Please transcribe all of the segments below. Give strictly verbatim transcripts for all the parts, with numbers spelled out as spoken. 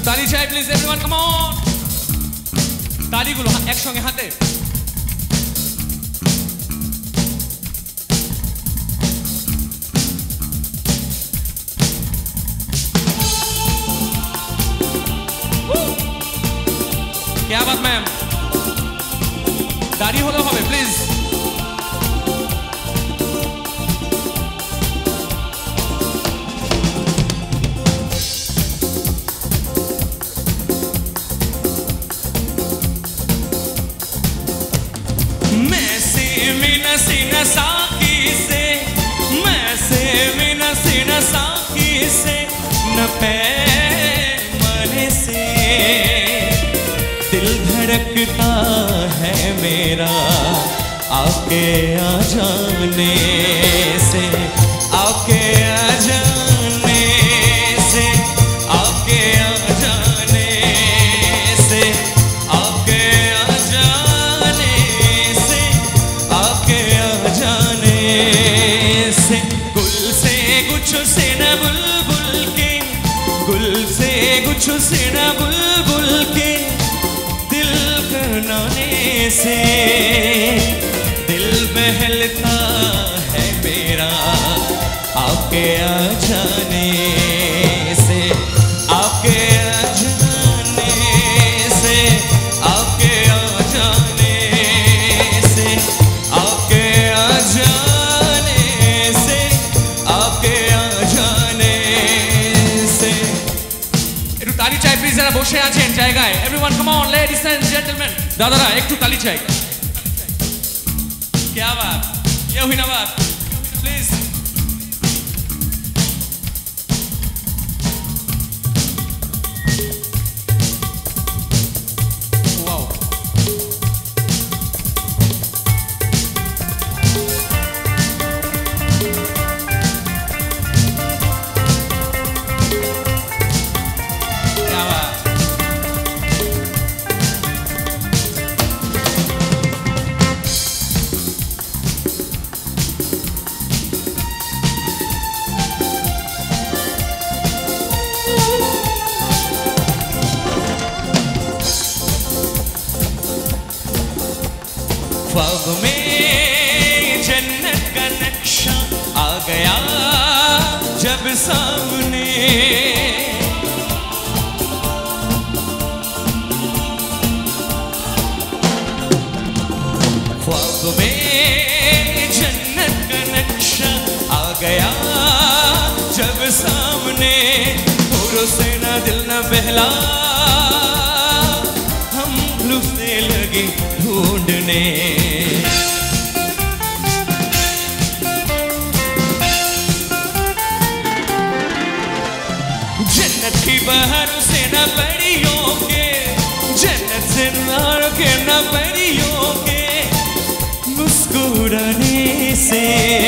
তালি চাই please everyone come on তালিগুলো একসঙ্গে হাতে क्या बात मैम दाढ़ी होलो होबे प्लीज मैं से मीना सीना साकी से मैं से मीना सीना साकी से न पे मने से दिल धड़कता है मेरा आपके आ जाने से आपके आ जाने से आपके आ जाने से आपके आ जाने से आपके आ जाने से गुल से गुच्छ से न बुलबुल के गुल से गुच्छ से न बुलबुल के नाने से दिल बहलता है मेरा आपके आ जाने से आपके आ जाने से आपके आ जाने से आपके आ जाने से आपके आ जाने से একটু তালি চাই প্লিজ যারা বসে আছেন জায়গায় everyone come on ladies and gentleman দাদারা একটু তালি চাই क्या बात ये हुई ना बात प्लीज वाओ क्या बात ख्वाब में जन्नत का नक्शा आ गया जब सामने ख्वाब में जन्नत का नक्शा आ गया जब सामने फूलों से ना दिल ना बहला हम लुफने लगे ढूंढने जन्नत की बहारों से न परियों के जन्नत से नारों के न परियों के मुस्कुराने से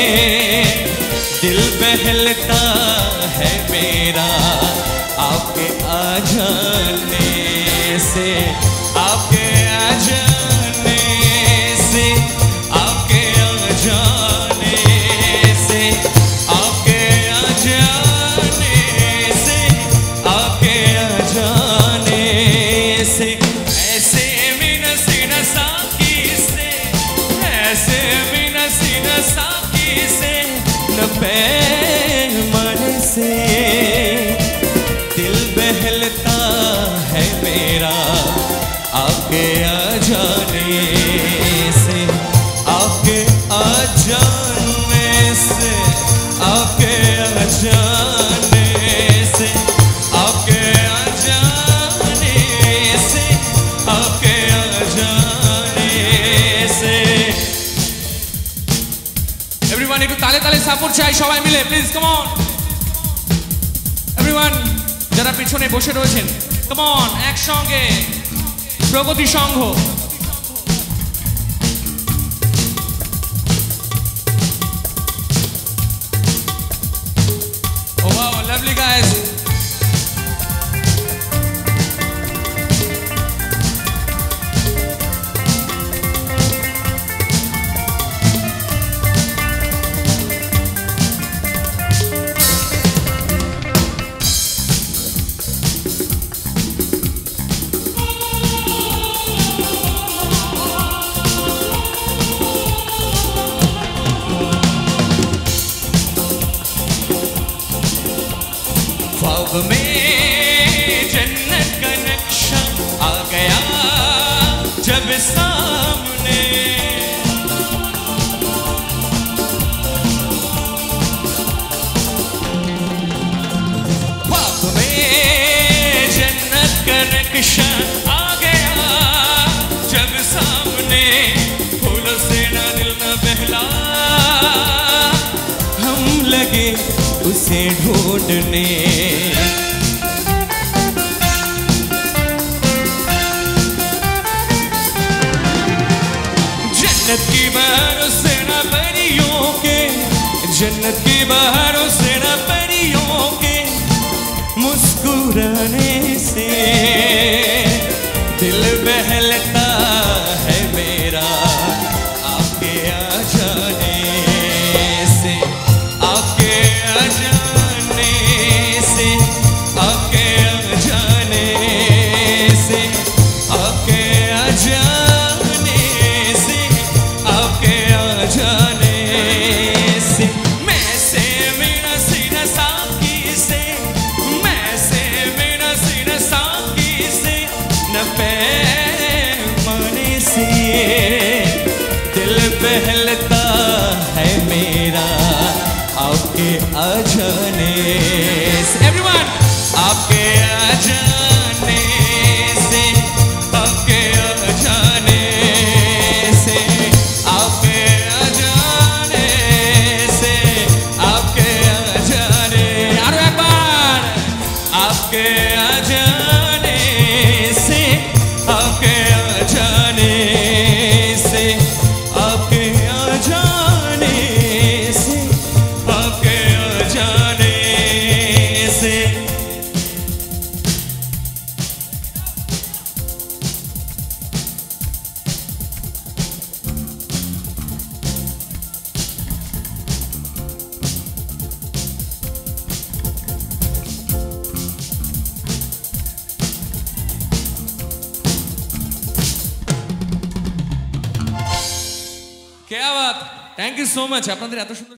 दिल बहलता है मेरा आपके आ जाने से आपके आ जाने से आपके आ जाने से आपके आ जाने से आपके आ जाने से ऐसे मीना सीना साकी से ऐसे मीना सीना साकी से न पे मन से दिल बहलता है मेरा आपके आ जाने से आपके आ जाने से आपके आ जाने से आपके आ जाने से आपके आ जाने से एवरीवन একটু তালে তালে সাপোর্ট চাই সবাই মিলে প্লিজ কাম অন এভরিওয়ান যারা পিছনে বসে রয়েছেন কাম অন একসঙ্গে প্রগতি সংঘ Oh wow, lovely guys. ख्वाब में जन्नत का नक्शा आ गया जब सामने, ख्वाब में जन्नत का नक्शा आ गया जब सामने, फूलों से ना दिल ना बहला, हम लगे उसे ढूंढने। जन्नत की बहारों से ना परियों के, जन्नत की बहारों से ना परियों के मुस्कुराने से दिल बहलता है मेरा आपके आ जाने से, आपके आ जाने से, आपके आ जाने से, आपके आ जाने से, आपके आ जाने से। मैं से मेरा सीना साकी से, मैं से मेरा सीना साकी से, न पैमाने से दिल बहलता है मेरा आपके आ जाने से। एवरीवन, आपके आ जाने से, आपके आ जाने से, आपके आ जाने से, आपके आ जाने, और एक बार, आपके आ जाने से, आपके आ जाने से, आपके आ जाने से, आपके आ जाने से। क्या बात, थैंक यू सो मच। আপনাদের এত সুন্দর